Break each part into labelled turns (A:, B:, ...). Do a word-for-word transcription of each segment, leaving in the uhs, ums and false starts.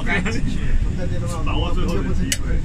A: 赶紧去，
B: 把握最后的机会。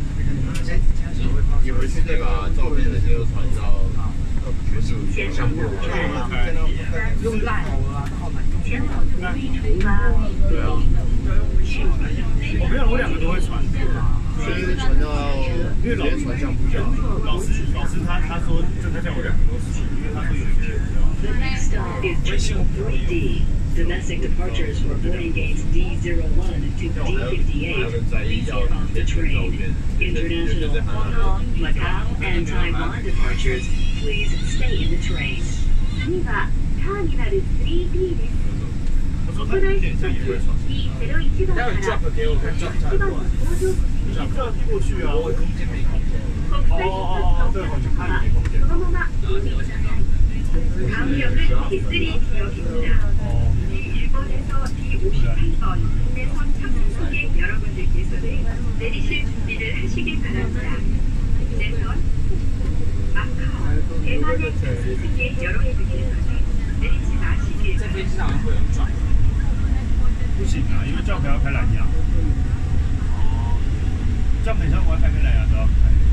C: 你回去再把照片那些都传到群组里。
D: 前往的
A: 用赖
D: 前往独立出发。
B: 对啊。我没有，我两个都会传。
C: 就是传到，因为老师传相不较。
B: 老师老师他他说，就他叫我两个都是，因为他说有些。
D: The next stop is Terminal three D. Domestic departures for boarding gates D zero one to D fifty-eight. Please get off the train. International Hong Kong, Macau, and Taiwan departures. Please stay in the train.
E: 次はターミナル スリービー です。国内出発 Dゼロいち 番からいちばんの搭乗口に
B: 你这过去啊？
E: 国際出発のお客様はそのままお降りください。강력은 디스리 지역입니다. 일본에서 디 오십팔 번 국내선 탑승객 여러분들께서는 내리실 준비를 하시길 바랍니다. 국내선 마카오, 대만의 탑승객 여러분들께서는 내리지 마시길 바랍니다.
B: 不行啊，因为教培要开蓝牙。哦。教培上 WiFi 跟蓝牙都要开。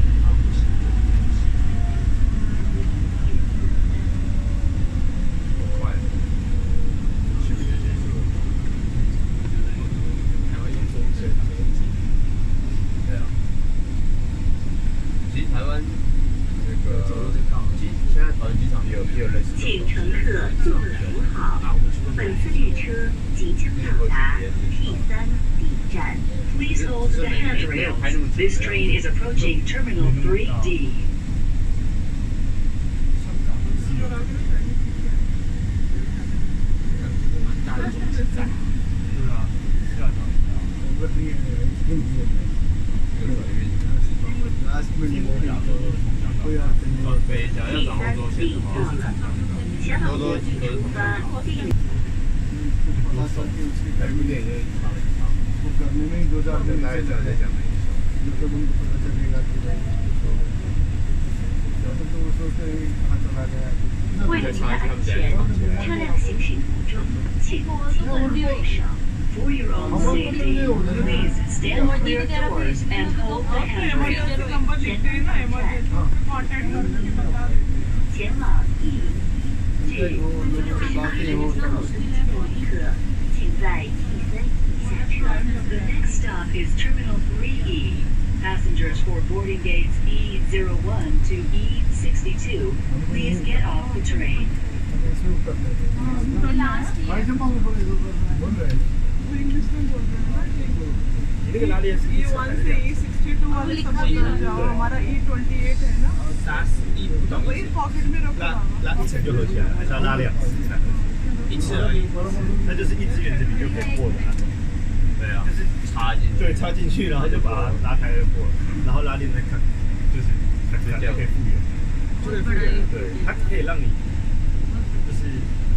D: 请乘客坐扶好，本次列车即将到达 T 三 D 站。Please hold the handrails. This train is approaching Terminal three D.
C: 北想要掌握多些的话，
D: 前往国际出发第。
C: 台湾电影唱一唱，现在在在讲哪一首？
D: 为了您的安全，车辆行驶途中，请系稳扶手。For your own safety, please stand clear of doors and hold the handrail. 前往一零至一六十八分后的旅客，请在 T 三 E 下车。The next stop is Terminal three E. Passengers for boarding gates E zero one to E sixty-two, please get off the train.
B: E one से E sixty-two वाले सब जाओ हमारा E twenty-eight है ना वही पॉकेट में रखो拉一层就合起来了还是要拉两次才合一次而已那就是一支原子笔就可以过的那种对啊就是插进去对插进去然后就把它拉开就过了然后拉链再看就是它这样就可以复原就可以复原对它可以让你就是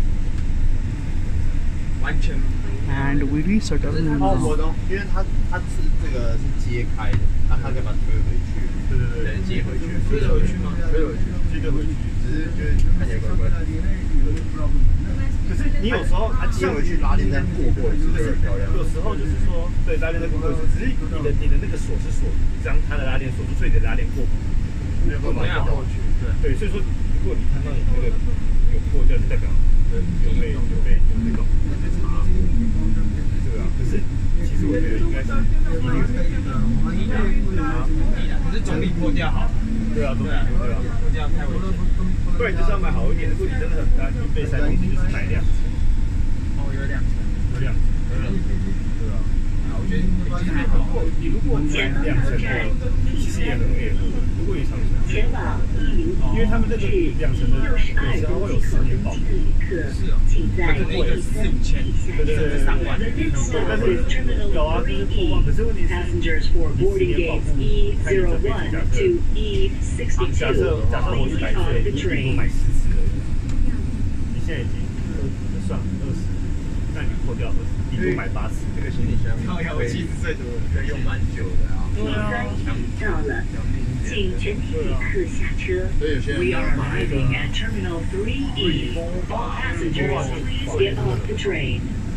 B: 完全
A: And we reach a terminal.
C: 哦，我懂，因为它它是这个是揭开的，那它可以把它推回去，
B: 对对对，
C: 接回去，推得回去吗？推得回去，
B: 接得回去，
C: 只是觉得看起来怪怪的。
B: 可是你有时候它
C: 接回去拉链再过过一次，这个漂亮。有
B: 时候就是说，对拉链再过过一次，只是你的你的那个锁是锁，将它的拉链锁住，所以你的拉链过不没有办法掉过去。对，所以说如果你看到你那个有破掉，就代表有被有被有那种查。对啊，可是其实我觉得应该是一定可是总比破掉好。对啊，总比破掉破掉太危险。不然就是要买好一点。如果你真的很担心被塞东西，就是买两层。哦，有两层，有两层，有两层。对啊，我觉得已经还好。你如果买两层的，其实也很也很。如果你长期
D: 前往一零一
B: 因为他们那个两层的
D: 六十二
B: 有时候会有十年保护。
D: 是哦，请在第四千
B: 对对对，上万。但是有啊，就是破万。可是问题是，
D: Passengers for boarding gates E zero one to E sixty-two,
B: 假设假设我一百岁，你顶多买十次而已。你现在已经算二十，那你破掉二十，你多买八次。这个行李箱，我七十岁的可以用蛮久的啊。
D: 对啊。到了。请全体旅客下车。We are arriving at Terminal three E. All passengers, please get off the train.